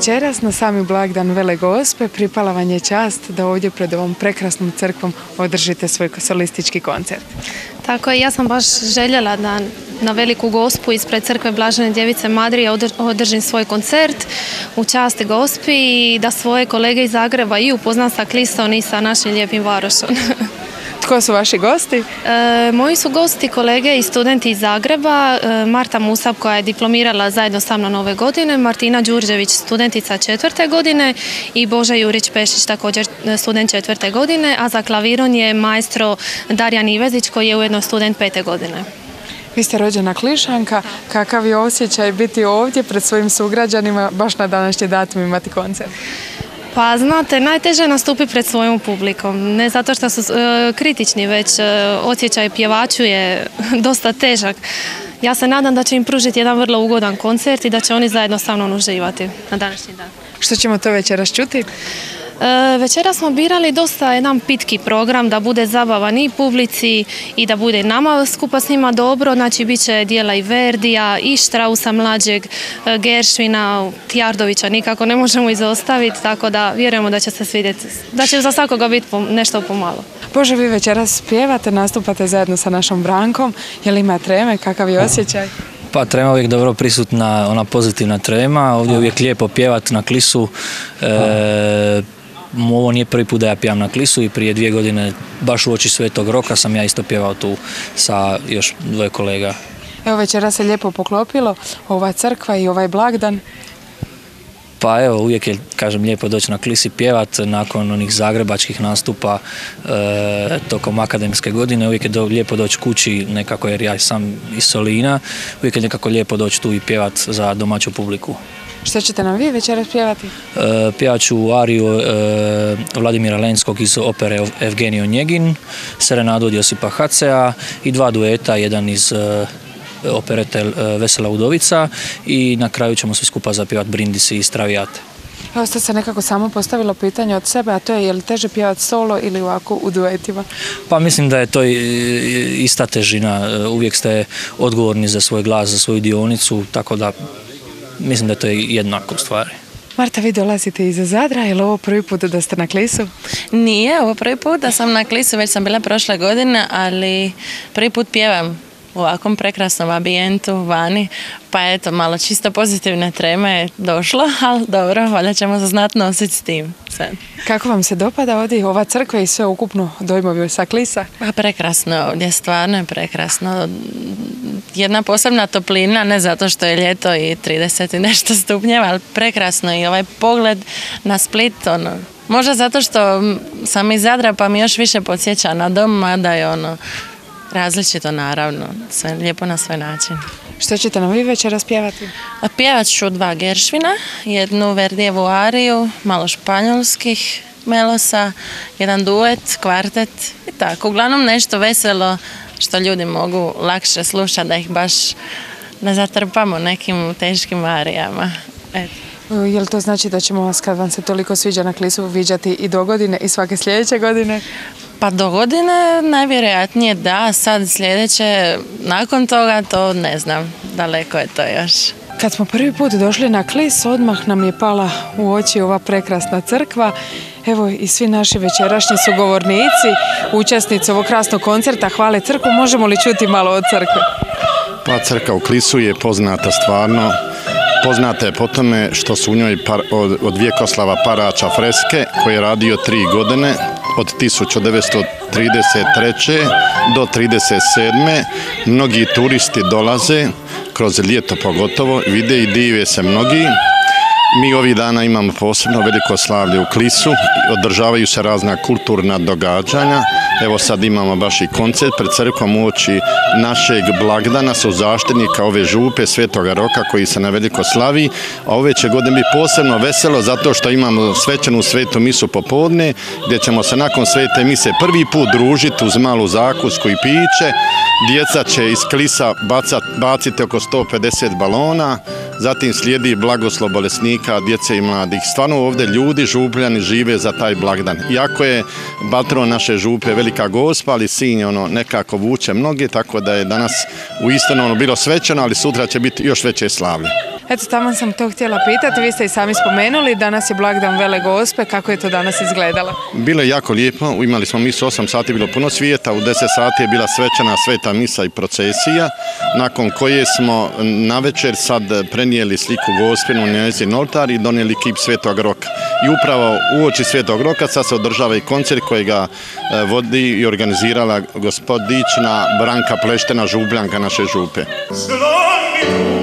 Večeras na sami blagdan Vele Gospe pripala vam je čast da ovdje pred ovom prekrasnom crkvom održite svoj solistički koncert. Tako je, ja sam baš željela da na Veliku Gospu ispred crkve Blažene Djevice Madrije održim svoj koncert u časti Gospi i da svoje kolege iz Zagreba i upoznam sa Klisom i sa našim lijepim Varošom. Tko su vaši gosti? Moji su gosti kolege i studenti iz Zagreba, Marta Musab koja je diplomirala zajedno sa mnom ove godine, Martina Đurđević studentica 4. godine i Boža Jurić-Pešić također student 4. godine, a za klaviron je maestro Darjan Ivezić koji je ujedno student 5. godine. Vi ste rođena Klišanka, kakav je osjećaj biti ovdje pred svojim sugrađanima baš na današnji datum imati koncert? Pa znate, najteže je nastupiti pred svojom publikom, ne zato što su kritični, već osjećaj pjevaču je dosta težak. Ja se nadam da će im pružiti jedan vrlo ugodan koncert i da će oni zajedno sa mnom uživati na današnji dan. Što ćemo to večeras čuti? Večera smo birali dosta jedan pitki program da bude zabavan i publici i da bude nama skupa s njima dobro, znači bit će dijela i Verdija i Strausa mlađeg, Geršvina, Tjardovića nikako ne možemo izostaviti, tako da vjerujemo da će se svidjeti, da će za svakoga biti nešto pomalo. Bože, vi večeras pjevate, nastupate zajedno sa našom Brankom, je li ima treme, kakav je osjećaj? Pa trema uvijek dobro prisutna, ona pozitivna trema, ovdje je uvijek lijepo pjevati na Klisu. Ovo nije prvi put da ja pjevam na Klisu i prije 2 godine baš u oči Svetog Roka sam ja isto pjevao tu sa još 2 kolega. Evo večeras se lijepo poklopilo ova crkva i ovaj blagdan. Pa evo, uvijek je, kažem, lijepo doći na Klisi pjevat nakon onih zagrebačkih nastupa tokom akademske godine. Uvijek je lijepo doći kući nekako, jer ja sam iz Solina, uvijek je nekako lijepo doći tu i pjevat za domaću publiku. Što ćete nam vi večeras pjevati? Pjevat ću ariju Vladimira Lenskog iz opere Evgenij Onjegin, serenadu od Josipa Hacea i 2 dueta, jedan iz operete Vesela udovica i na kraju ćemo svi skupa zapjevati Brindisi i Stravijate. Evo ste se nekako samo postavilo pitanje od sebe, a to je li teže pjevati solo ili ovako u duetima? Pa mislim da je to ista težina, uvijek ste odgovorni za svoj glas, za svoju dionicu, tako da mislim da je to jednako u stvari. Marta, vi dolazite iz Zadra, je li ovo prvi put da ste na Klisu? Nije, ovo prvi put da sam na Klisu, već sam bila prošle godine, ali prvi put pjevam u ovakvom prekrasnom ambijentu vani, pa eto, malo čisto pozitivne treme je došlo, ali dobro, valjda ćemo se znati nositi s tim. Sve. Kako vam se dopada ovdje ova crkva i sve ukupno dojmovi sa Klisa? Pa prekrasno ovdje, stvarno je prekrasno. Jedna posebna toplina, ne zato što je ljeto i 30 i nešto stupnjeva, ali prekrasno i ovaj pogled na Split, možda zato što sam iz Zadra pa mi još više podsjeća na dom, mada je različito naravno, sve lijepo na svoj način. Što ćete nam vi večeras pjevati? Pjevat ću 2 Geršvina, jednu Verdijevu ariju, malo španjolskih melosa, jedan duet, kvartet i tako. Uglavnom nešto veselo što ljudi mogu lakše slušati, da ih baš ne zatrpamo nekim teškim arijama. Eto. Je li to znači da ćemo vas, kad vam se toliko sviđa na Klisu, viđati i do godine i svake sljedeće godine? Pa do godine najvjerojatnije da, sad sljedeće, nakon toga to ne znam, daleko je to još. Kad smo prvi put došli na Klis, odmah nam je pala u oči ova prekrasna crkva. Evo i svi naši večerašnji sugovornici, učesnici ovog krasnog koncerta hvale crkvu. Možemo li čuti malo od crkve? Pa crkva u Klisu je poznata stvarno. Poznata je po tome što su u njoj od Vjekoslava Paraća freske koje je radio 3 godine, od 1933. do 1937. Mnogi turisti dolaze, kroz ljeto pogotovo, vide i dive se mnogi. Mi ovih dana imamo posebno veliko slavlje u Klisu, održavaju se razna kulturna događanja. Evo sad imamo baš i koncert pred crkvom uoči našeg blagdana su zaštitnika ove župe Svetoga Roka koji se na veliko slavi, a ove će godine biti posebno veselo zato što imamo svečanu svetu misu popodne gdje ćemo se nakon svete mise prvi put družiti uz malu zakusku i piće. Djeca će iz Klisa baciti oko 150 balona, zatim slijedi blagoslov bolesnika, djece i mladih. Stvarno ovdje ljudi, župljani, žive za taj blagdan. Iako je patron naše župe Velika Gospa, ali Sinj nekako vuče mnoge, tako da je danas uistinu bilo svečano, ali sutra će biti još veće slavlje. Eto, tamo sam to htjela pitati, vi ste i sami spomenuli, danas je blagdan Vele Gospe, kako je to danas izgledalo? Bilo je jako lijepo, imali smo misu 8 sati, bilo puno svijeta, u 10 sati je bila svečana sveta misa i procesija, nakon koje smo navečer sad prenijeli sliku Gospinu na njezin oltar i donijeli kip Svetog Roka. I upravo uoči Svetog Roka sad se održava i koncert kojega vodi i organizirala gospodična Branka Pleštena, žubljanka naše župe.